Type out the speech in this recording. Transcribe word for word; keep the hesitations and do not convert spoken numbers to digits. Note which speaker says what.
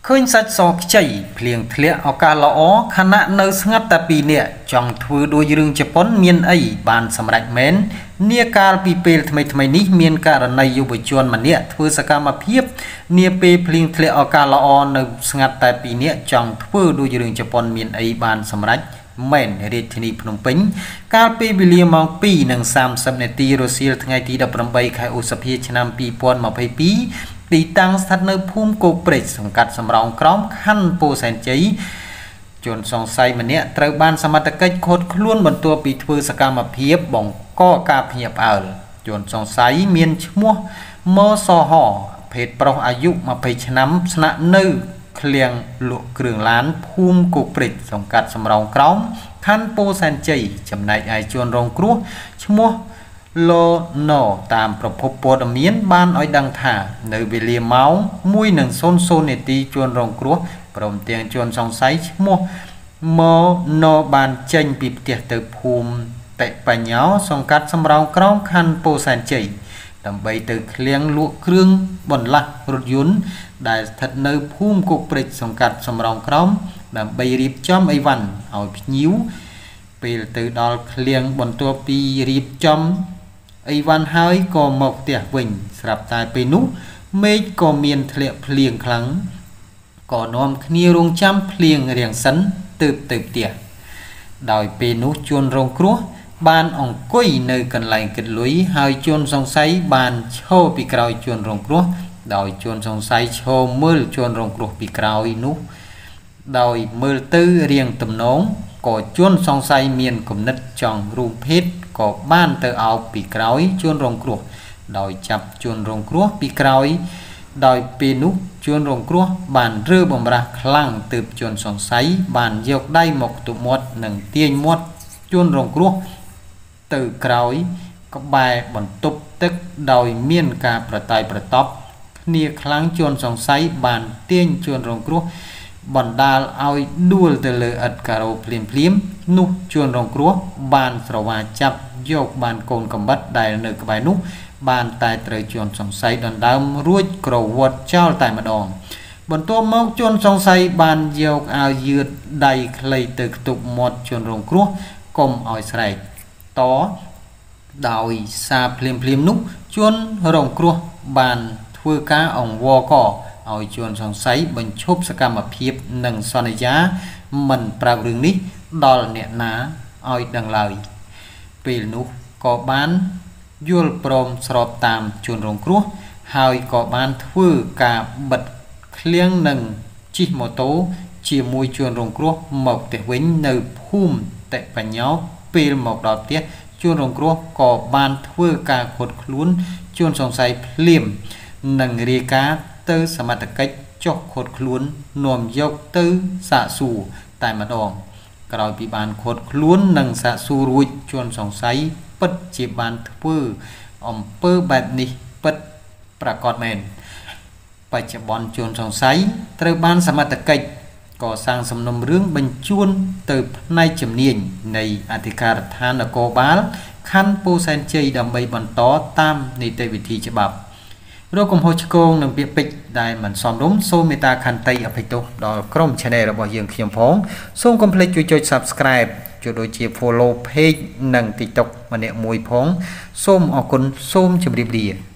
Speaker 1: ឃើញសាច់សខ្ចីភ្លៀងធ្លាក់ឱកាសល្អខណៈនៅស្ងាត់តែពីរនាក់ចង់ធ្វើដូចរឿងជប៉ុនមានអីបានសម្រេចមែននាកាលពីពេលថ្មីថ្មីនេះមានករណីយុវជនម្នាក់ធ្វើសកម្មភាពនាពេលភ្លៀងធ្លាក់ឱកាសល្អនៅស្ងាត់តែពីរនាក់ចង់ធ្វើដូចរឿងជប៉ុនមានអីបានសម្រេចមែនរាជធានីភ្នំពេញកាលពីវេលាម៉ោង ពីរ និង សាមសិប នាទីរសៀលថ្ងៃទី ដប់ប្រាំបី ខែឧសភាឆ្នាំ ពីរពាន់ម្ភៃពីរទីតាំងស្ថិតនៅភូមិគោកព្រែកសង្កាត់សំរោងក្រមខណ្ឌពោធិ៍សែនជ័យជនសង្ស័យម្នាក់ត្រូវបានសមត្ថកិច្ចឃាត់ខ្លួនបន្ទាប់ពីធ្វើសកម្មភាពបង្កការភ្ញាក់ផ្អើលជនសង្ស័យមានឈ្មោះមសហភេទប្រុសអាយុម្ភៃឆ្នាំស្នាក់នៅឃ្លាំងលក់គ្រឿងឡានភូមិគោកព្រែកសង្កាត់សំរោងក្រមខណ្ឌពោធិ៍សែនជ័យចំណែកឯជនរងគ្រោះឈ្មោះលោណូតាមប្រភពព័ត៌មានបានឲ្យដឹងថានៅវេលាម៉ោង មួយ និង ศูนย์ ศูนย์ នាទីជនរងគ្រោះព្រមទាំងជនសង្ស័យឈ្មោះម៉ូណូបានចេញពីផ្ទះទៅភូមិតិបញ្ញោសង្កាត់សំរោងក្រមខណ្ឌពោធិ៍សែនជ័យដើម្បីទៅឃ្លាំងលក់គ្រឿងបន្លាស់រថយន្តដែលស្ថិតនៅភូមិគោកព្រែកសង្កាត់សំរោងក្រមដើម្បីរៀបចំអីវ៉ាន់ឲ្យភ្ញៀវពេលទៅដល់ឃ្លាំងបន្ទាប់ពីរៀបចំអីវ៉ាន់ហើយក៏មកផ្ទះវិញស្រាប់តែពេលនោះមេឃក៏មានធ្លាក់ភ្លៀងខ្លាំងក៏នាំគ្នារងចាំភ្លៀងរាំងសិនទើបទៅផ្ទះដោយពេលនោះជនរងគ្រោះបានអង្គុយនៅកន្លែងគិតលុយហើយជនសង្ស័យបានឈរពីក្រោយជនរងគ្រោះដោយជនសង្ស័យឈរមើលជនរងគ្រោះពីក្រោយនោះដោយមើលទៅរៀងទំនងក៏ជនសង្ស័យមានគំនិតចង់រួមភេទក៏បានទៅអោបពីក្រោយជនរងគ្រោះដោយចាប់ជនរងគ្រោះពីក្រោយដោយពេលនោះជនរងគ្រោះបានរើបំរាស់ខ្លាំងទើបជនសង្ស័យបានយកដៃមកទប់មាត់និងទាញមាត់ជនរងគ្រោះទៅក្រោយក្បែរបន្ទប់ទឹកដោយមានការប្រតាយប្រតប់គ្នាខ្លាំងជនសង្ស័យបានទាញជនរងគ្រោះបណ្ដាលឲ្យដួលទៅលើឥដ្ឋការ៉ូភ្លាមភ្លាមនោះជនរងគ្រោះបានស្រវាចាប់យកបានកូនកំបិតដែលនៅក្បែរនោះបានតែត្រូវជនសង្ស័យដណ្ដើមរួចក្រវាត់ចោលតែម្ដងបន្ទាប់មកជនសង្ស័យបានយកអាវយឺតដៃខ្លីទៅខ្ទប់មាត់ជនរងគ្រោះកុំឲ្យស្រែកតដោយសារភ្លាមភ្លាមនោះជនរងគ្រោះបានធ្វើការអង្វរកឲ្យជនសង្ស័យបញ្ឈប់សកម្មភាពនិងសន្យាមិនប្រាប់រឿងនេះដល់អ្នកណាឲ្យដឹងឡើយពេលនោះក៏បានយល់ព្រមស្របតាមជនរងគ្រោះហើយក៏បានធ្វើការបិទឃ្លាំងនិងជិះម៉ូតូជាមួយជនរងគ្រោះមកផ្ទះវិញនៅភូមិតិបញ្ញោពេលមកដល់ផ្ទះជនរងគ្រោះក៏បានធ្វើការឃាត់ខ្លួនជនសង្ស័យភ្លាមនិងរាយការណ៍ទៅសមត្ថកិច្ចចុះឃាត់ខ្លួននាំយកទៅសាកសួរតែម្ដងក្រោយពីបានឃាត់ខ្លួននិងសាកសួររួចជនសង្ស័យពិតជាបានធ្វើអំពើបែបនេះពិតប្រាកដមែនបច្ចុប្បន្នជនសង្ស័យត្រូវបានសមត្ថកិច្ចកសាងសំណុំរឿងបញ្ជូនទៅផ្នែកជំនាញនៃអធិការដ្ឋាននគរបាលខណ្ឌពោធិ៍សែនជ័យដើម្បីបន្តតាមនីតិវិធីច្បាប់រកកំហុសឆ្គងនិងពាក្យពេចន៍ដែលមិនសមរម្យសូមមេត្តាខន្តីអភ័យទោសដល់ក្រុម Channel របស់យើងខ្ញុំផងសូមកុំភ្លេចជួយចុច Subscribe ជួយដូចជា Follow Page និង TikTok ម្នាក់មួយផងសូមអរគុណសូមជម្រាបលា